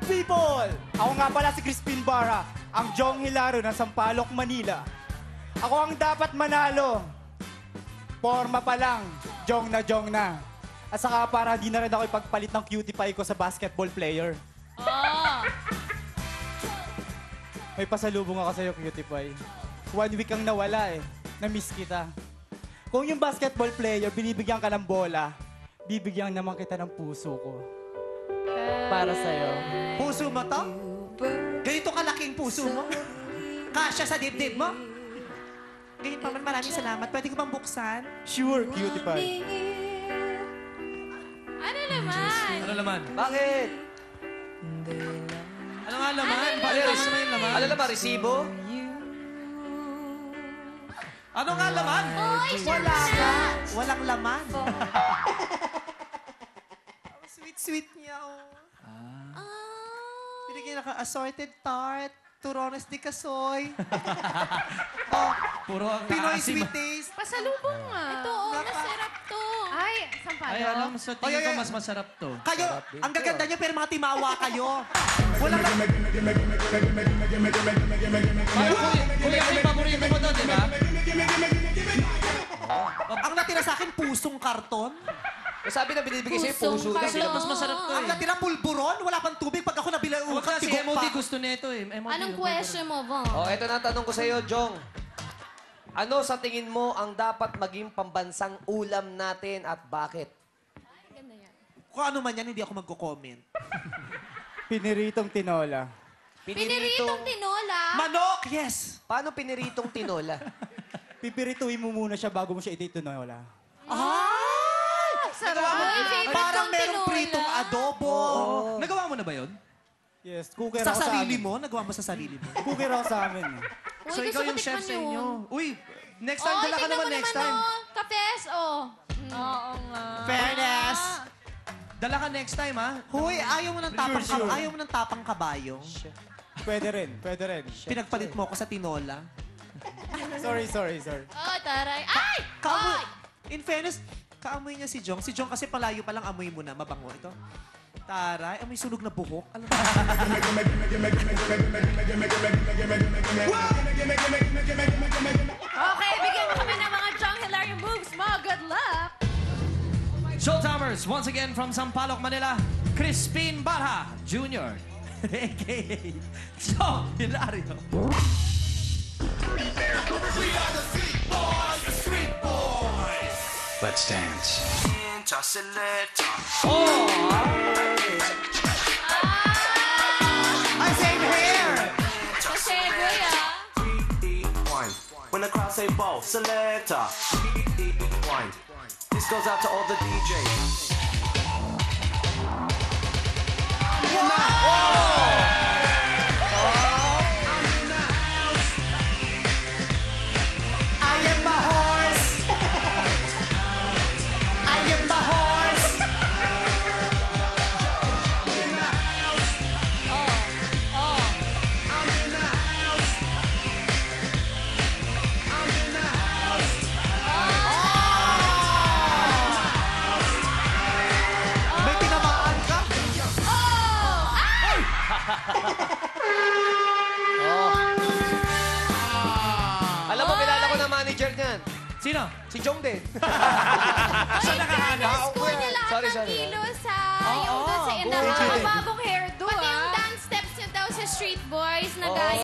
people! Ako nga pala si Crispin Barra, ang Jong Hilaro ng Sampaloc, Manila. Ako ang dapat manalo. Forma pa lang, Jong na. At saka para di na rin ako ipagpalit ng cutie pie ko sa basketball player. Oh. May pasalubong ako sa'yo, cutie pie. 1 week kang nawala eh. Na-miss kita. Kung yung basketball player, binibigyan ka ng bola, bibigyan naman kita ng puso ko. Para sa'yo. Puso mo to? Ganito kalaking puso mo? Kasya sa dibdib mo? Ganyan pa man, maraming salamat. Pwede ko bang buksan? Sure, cutie pie. Ano naman? Ano laman? Bakit? Ano nga laman? Ano Bakit laman? naman yung laman? Ano naman, resibo? Ano nga laman? Oy, Wala ka. Walang laman. Sweet niya, oh. Binigyan ka assorted tart, turones de casoy. Oh, Puro ang Pinoy naasim. sweet taste. pasalubong nga. Ito, oh, masarap to. Ay, sampalo. Ay, alam, sa tingin ko Ay. mas masarap to. Kayo, ang gaganda niyo pero mga timawa kayo. Walang Ay, kuya, may paborito mo doon, di ba? Ang natira sa akin, pusong karton. Sabi na binibigay sa'yo, puso na. Kasi mas masarap to Ang eh. natira, pulburon. Wala pang tubig. Pag ako nabila, Huwag ukat, kasi tigok MOD pa. gusto nito eh. MOD, Anong question mo, Bong? Oh, eto na ang tanong ko sa'yo, Jong. Ano sa tingin mo ang dapat maging pambansang ulam natin at bakit? Ganda yan. Kung ano man yan, hindi ako magko-comment. Piniritong tinola. Piniritong tinola. Manok! Yes! Paano piniritong tinola? Pipirituin mo muna siya bago mo siya ititinola. Ay! Sarap. Uy, favorite Parang kong merong tinola. pritong adobo. Nagawa mo na ba yun? Yes, cooker Sa ako sa sarili amin. mo? Nagawa mo sa sarili mo? Cooker ako sa amin. Uy, So gusto ikaw ko yung chef tikman sa inyo. yun. Uy, next time, dala ka tignan naman mo next naman, time. oh. Kapes, oh. Oo nga. Fairness. Dala ka next time, ha? Hoy, ayaw mo ng tapang, Sure. ayaw mo ng tapang kabayo. Pwede rin, pwede rin. Pinagpalit mo ako sa tinola. Sorry. Oh, taray. Ay! Kaamoy. In fairness, kaamoy niya si Jong. Si Jong kasi palayo pa lang amoy mo na. Mabango ito. Taray, amoy sunog na buhok. Alam mo. Okay, bigyan mo kami ng mga Jong Hilarious moves mo. Good luck! Showtimers, once again from Sampaloc, Manila, Crispin Barha Jr. a.k.a. Jong Hilario. Let's dance. Ay, same hair! Kasi, kuya. When the crowd say ball, selector. Rewind. This goes out to all the DJs. I am the horse! I am the horse! May tinamaan ka? Alam mo, kilala ko na manager niyan. Sino? Si Jong din. Sa nakahanap? Score niya lahat Sorry, ng sorry. kilos sa yung doon sa buhay. nakakababong hairdo, pati yung dance steps niya daw sa Street Boys na gaya.